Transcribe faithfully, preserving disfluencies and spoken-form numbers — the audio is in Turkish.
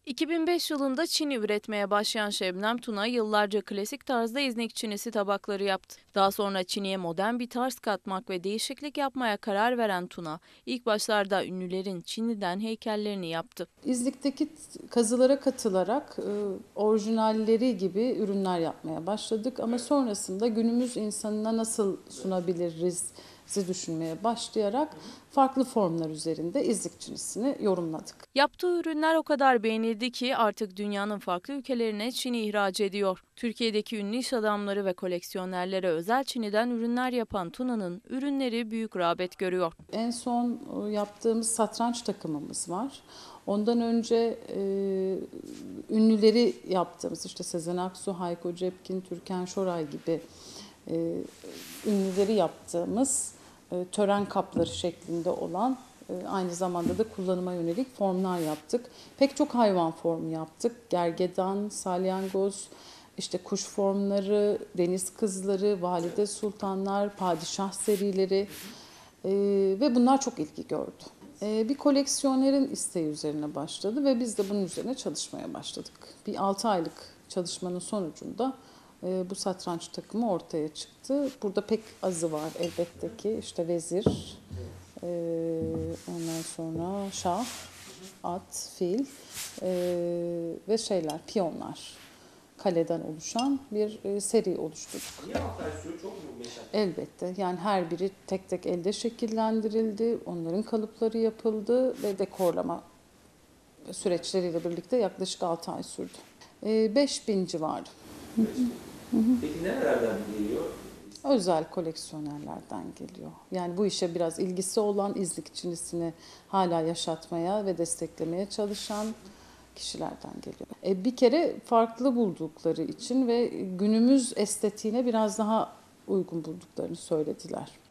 iki bin beş yılında çini üretmeye başlayan Şebnem Tuna yıllarca klasik tarzda İznik çinisi tabakları yaptı. Daha sonra çiniye modern bir tarz katmak ve değişiklik yapmaya karar veren Tuna, ilk başlarda ünlülerin Çin'den heykellerini yaptı. İznik'teki kazılara katılarak e, orijinalleri gibi ürünler yapmaya başladık ama sonrasında günümüz insanına nasıl sunabiliriz düşünmeye başlayarak farklı formlar üzerinde İznik çinisini yorumladık. Yaptığı ürünler o kadar beğenildi ki artık dünyanın farklı ülkelerine çini ihraç ediyor. Türkiye'deki ünlü iş adamları ve koleksiyonerlere özel çiniden ürünler yapan Tuna'nın ürünleri büyük rağbet görüyor. En son yaptığımız satranç takımımız var. Ondan önce e, ünlüleri yaptığımız işte Sezen Aksu, Hayko Cepkin, Türkan Şoray gibi e, ünlüleri yaptığımız e, tören kapları şeklinde olan e, aynı zamanda da kullanıma yönelik formlar yaptık. Pek çok hayvan formu yaptık. Gergedan, salyangoz, işte kuş formları, deniz kızları, valide sultanlar, padişah serileri e, ve bunlar çok ilgi gördü. E, bir koleksiyonerin isteği üzerine başladı ve biz de bunun üzerine çalışmaya başladık. Bir altı aylık çalışmanın sonucunda e, bu satranç takımı ortaya çıktı. Burada pek azı var elbette ki. İşte vezir, e, ondan sonra şah, at, fil e, ve şeyler, piyonlar. Kaleden oluşan bir e, seri oluşturduk. Niye Altay suyu çok mu meşakkatli? Elbette. Yani her biri tek tek elde şekillendirildi. Onların kalıpları yapıldı ve dekorlama süreçleriyle birlikte yaklaşık altı ay sürdü. E, beş bin civarı. Peki nerelerden geliyor? Özel koleksiyonerlerden geliyor. Yani bu işe biraz ilgisi olan, İznik çinisini hala yaşatmaya ve desteklemeye çalışan kişilerden geliyor. E, bir kere farklı buldukları için ve günümüz estetiğine biraz daha uygun bulduklarını söylediler.